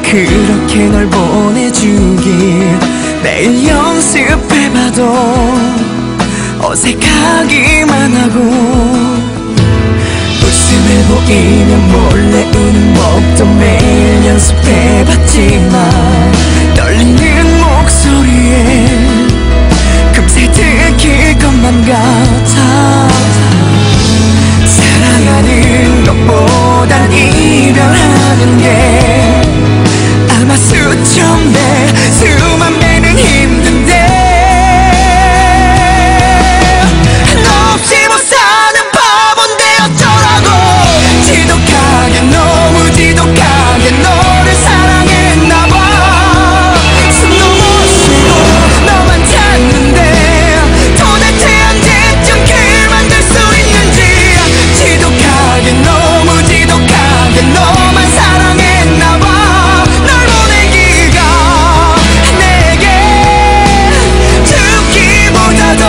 그렇게 널 보내주길 매일 연습해봐도 어색하기만 하고 웃음을 보이면 몰래 우는 법도 매일 연습해봤지만 떨리는 목소리에 금세 들킬 것만 같아. 사랑하는 것보단 이별하는 게 아마 수천 배 수만 배는 힘든데 너 없이 못 사는 바본데 어쩌라고. 지독하게 너무 지독하게 너를 사랑했나봐. 숨도 못 쉬고 너만 찾는데 도대체 언제쯤 그만둘 수 있는지. 지독하게 너무 지독하게 너만 사랑했나봐. 널 보내기가 내게 죽기보다도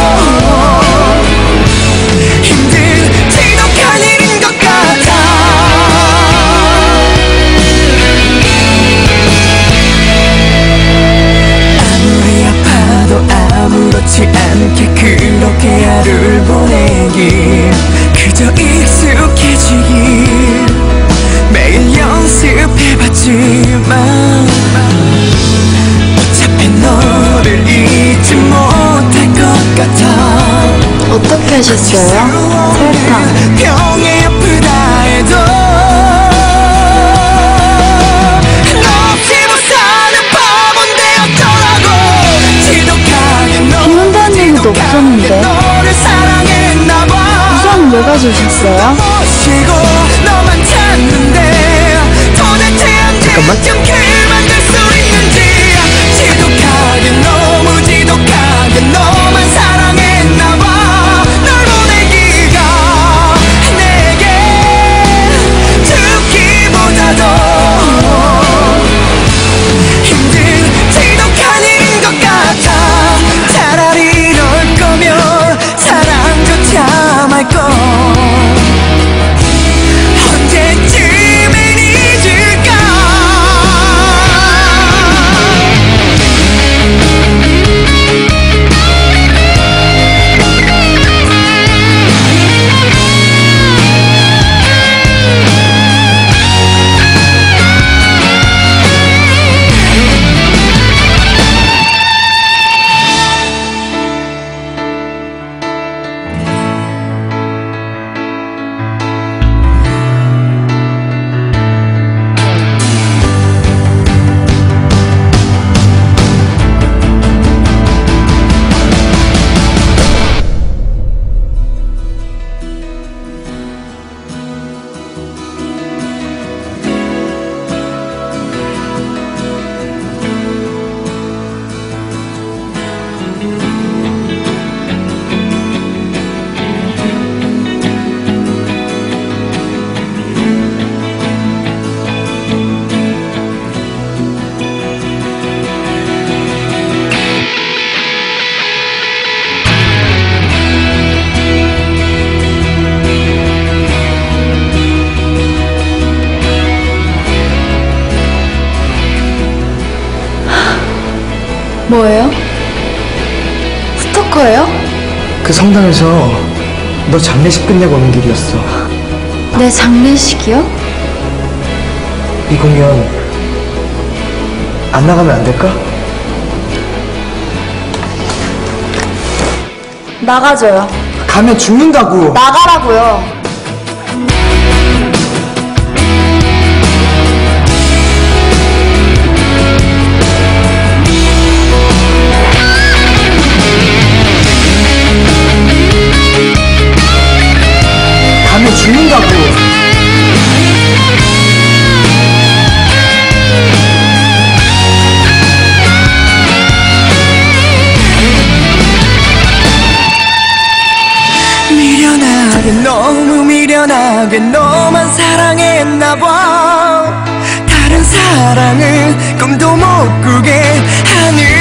힘든 지독한 일인 것 같아. 아무리 아파도 아무렇지 않게 그렇게 하루를 보내길 그저 익숙해지길 매일 연습해봤지만 어차피 너를 잊지 못할 것 같아. 어떻게 하셨어요? 설탕. 병에 아프다 해도 너 없이 못 사는 바본데 어쩌라고. 지독하게 비 온다는 얘기도 없었는데. 너를 사랑했나봐. 우산 왜 가져오셨어요? 쉬고 너만 찾는데 도대체 언제쯤 그만둘 수 있는지. 지독하게 너무 지독하게 너만 사랑했나봐. 널 보내기가 내게 죽기보다도 힘든 지독한 일인 것 같아. 차라리 이럴 거면 사랑조차 말걸. 언제쯤엔 잊을까. 뭐예요? 스토커예요? 그 성당에서 너 장례식 끝내고 오는 길이었어. 내 장례식이요? 이 공연 안 나가면 안 될까? 나가줘요. 가면 죽는다고. 나가라고요. 가면 죽는다고. 미련하게 너무 미련하게 너만 사랑했나봐. 다른 사랑은 꿈도 못 꾸게 하는